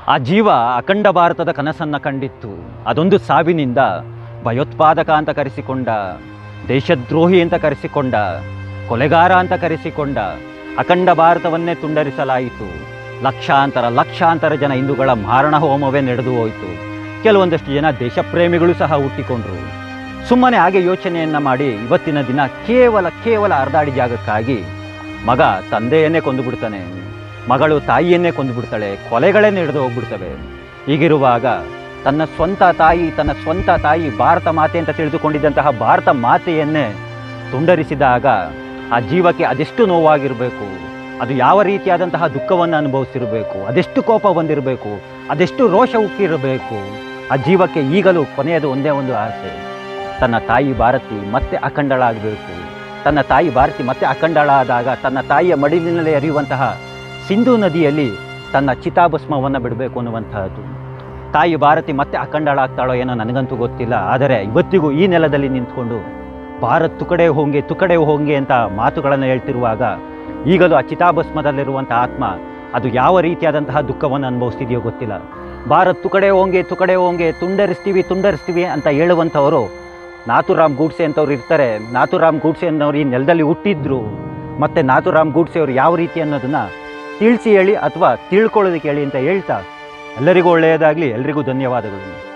ಆ ಜೀವ ಅಖಂಡ ಭಾರತದ ಕನಸನ್ನು ಕಂಡಿತ್ತು. ಅದೊಂದು ಸಾವಿನಿಂದ ಭಯೋತ್ಪಾದಕ ಅಂತ ಕರೆಸಿಕೊಂಡ, ದೇಶದ್ರೋಹಿ ಅಂತ ಕರೆಸಿಕೊಂಡ, ಕೊಲೆಗಾರ ಅಂತ ಕರೆಸಿಕೊಂಡ ಅಖಂಡ ಭಾರತವನ್ನೇ ತುಂಡರಿಸಲಾಯಿತು. ಲಕ್ಷಾಂತರ ಜನ ಹಿಂದೂಗಳ ಮಾರಣ ಹೋಮವೇ ನಡೆದು ಹೋಯಿತು. ಕೆಲವೊಂದಷ್ಟು ಜನ ದೇಶಪ್ರೇಮಿಗಳು ಸಹ ಹುಟ್ಟಿಕೊಂಡ್ರು. ಸುಮ್ಮನೆ ಹಾಗೆ ಯೋಚನೆಯನ್ನು ಮಾಡಿ ಇವತ್ತಿನ ದಿನ ಕೇವಲ ಅರ್ಧಾಡಿ ಜಾಗಕ್ಕಾಗಿ ಮಗ ತಂದೆಯನ್ನೇ ಕೊಂದುಬಿಡ್ತಾನೆ, ಮಗಳು ತಾಯಿಯನ್ನೇ ಕೊಂದುಬಿಡ್ತಾಳೆ, ಕೊಲೆಗಳೇ ನಡೆದು ಹೋಗ್ಬಿಡ್ತವೆ. ಹೀಗಿರುವಾಗ ತನ್ನ ಸ್ವಂತ ತಾಯಿ ಭಾರತ ಮಾತೆ ಅಂತ ತಿಳಿದುಕೊಂಡಿದ್ದಂತಹ ಭಾರತ ಮಾತೆಯನ್ನೇ ತುಂಡರಿಸಿದಾಗ ಆ ಜೀವಕ್ಕೆ ಅದೆಷ್ಟು ನೋವಾಗಿರಬೇಕು, ಅದು ಯಾವ ರೀತಿಯಾದಂತಹ ದುಃಖವನ್ನು ಅನುಭವಿಸಿರಬೇಕು, ಅದೆಷ್ಟು ಕೋಪ ಬಂದಿರಬೇಕು, ಅದೆಷ್ಟು ರೋಷ ಉಕ್ಕಿರಬೇಕು. ಆ ಜೀವಕ್ಕೆ ಈಗಲೂ ಕೊನೆಯದು ಒಂದೇ ಒಂದು ಆಸೆ, ತನ್ನ ತಾಯಿ ಭಾರತಿ ಮತ್ತೆ ಅಖಂಡಳಾಗಬೇಕು. ತನ್ನ ತಾಯಿ ಭಾರತಿ ಮತ್ತೆ ಅಖಂಡಳಾದಾಗ ತನ್ನ ತಾಯಿಯ ಮಡಿಲಿನಲ್ಲಿ ಹರಿಯುವಂತಹ ಸಿಂಧೂ ನದಿಯಲ್ಲಿ ತನ್ನ ಚಿತಾಭಸ್ಮವನ್ನು ಬಿಡಬೇಕು ಅನ್ನುವಂತಹದ್ದು. ತಾಯಿ ಭಾರತಿ ಮತ್ತೆ ಅಖಂಡಳಾಗ್ತಾಳೋ ಏನೋ ನನಗಂತೂ ಗೊತ್ತಿಲ್ಲ. ಆದರೆ ಇವತ್ತಿಗೂ ಈ ನೆಲದಲ್ಲಿ ನಿಂತ್ಕೊಂಡು ಭಾರತ್ ತುಕಡೆ ಹೋಂಗೆ ಅಂತ ಮಾತುಗಳನ್ನು ಹೇಳ್ತಿರುವಾಗ ಈಗಲೂ ಆ ಚಿತಾಭಸ್ಮದಲ್ಲಿರುವಂಥ ಆತ್ಮ ಅದು ಯಾವ ರೀತಿಯಾದಂತಹ ದುಃಖವನ್ನು ಅನುಭವಿಸ್ತಿದೆಯೋ ಗೊತ್ತಿಲ್ಲ. ಭಾರತ್ ತುಕಡೆ ಹೋಂಗೆ ತುಂಡರಿಸ್ತೀವಿ ಅಂತ ಹೇಳುವಂಥವರು ನಾಥೂರಾಮ್ ಗೂಡ್ಸೆ ಅಂತವ್ರು ಇರ್ತಾರೆ. ನಾಥೂರಾಮ್ ಗೂಡ್ಸೆ ಅನ್ನೋರು ಈ ನೆಲದಲ್ಲಿ ಹುಟ್ಟಿದ್ರು. ಮತ್ತು ನಾಥೂರಾಮ್ ಗೂಡ್ಸೆ ಅವರು ಯಾವ ರೀತಿ ಅನ್ನೋದನ್ನು ತಿಳಿಸಿ ಹೇಳಿ ಅಥವಾ ತಿಳ್ಕೊಳ್ಳೋದಕ್ಕೆ ಹೇಳಿ ಅಂತ ಹೇಳ್ತಾ ಎಲ್ಲರಿಗೂ ಒಳ್ಳೆಯದಾಗಲಿ. ಎಲ್ರಿಗೂ ಧನ್ಯವಾದಗಳು.